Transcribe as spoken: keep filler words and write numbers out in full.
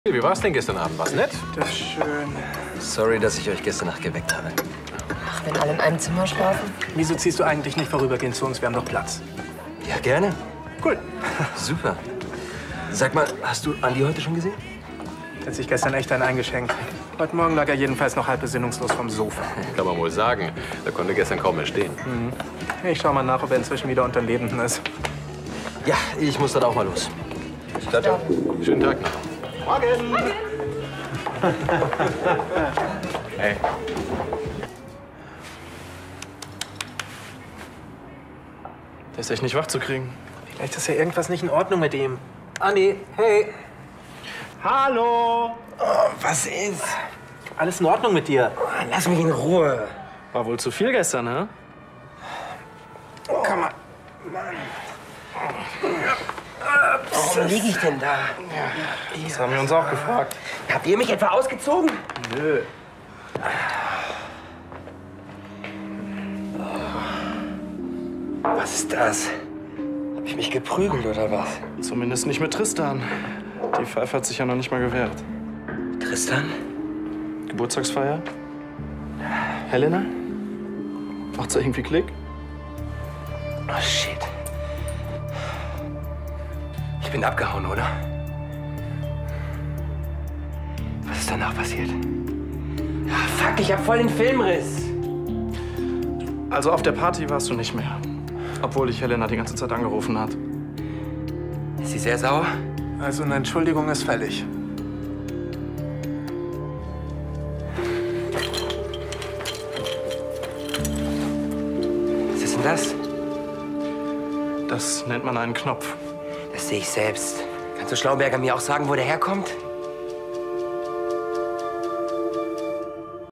Wie war's denn gestern Abend? War's nett? Das ist schön. Sorry, dass ich euch gestern Nacht geweckt habe. Ach, wenn alle in einem Zimmer schlafen? Wieso ziehst du eigentlich nicht vorübergehend zu uns? Wir haben doch Platz. Ja, gerne. Cool. Super. Sag mal, hast du Andi heute schon gesehen? Hat sich gestern echt einen eingeschenkt. Heute Morgen lag er jedenfalls noch halb besinnungslos vom Sofa. Kann man wohl sagen. Er konnte gestern kaum mehr stehen. Mhm. Ich schau mal nach, ob er inzwischen wieder unter Lebenden ist. Ja, ich muss dann auch mal los. Ciao, ciao. Schönen Tag noch. Morgen! Morgen. Hey. Der ist echt nicht wach zu kriegen. Vielleicht ist ja irgendwas nicht in Ordnung mit ihm. Andi, hey! Hallo! Oh, was ist? Alles in Ordnung mit dir? Lass mich in Ruhe. War wohl zu viel gestern, ne? Komm mal. Warum liege ich denn da? Das haben wir uns auch gefragt. Habt ihr mich etwa ausgezogen? Nö. Was ist das? Hab ich mich geprügelt oder was? Zumindest nicht mit Tristan. Die Pfeife hat sich ja noch nicht mal gewehrt. Tristan? Geburtstagsfeier? Helena? Macht's irgendwie Klick? Oh, shit. Ich bin abgehauen, oder? Was ist danach passiert? Ah, fuck, ich hab voll den Filmriss. Also auf der Party warst du nicht mehr. Obwohl dich Helena die ganze Zeit angerufen hat. Ist sie sehr sauer? Also eine Entschuldigung ist fällig. Was ist denn das? Das nennt man einen Knopf. Das sehe ich selbst. Kannst du Schlauberger mir auch sagen, wo der herkommt?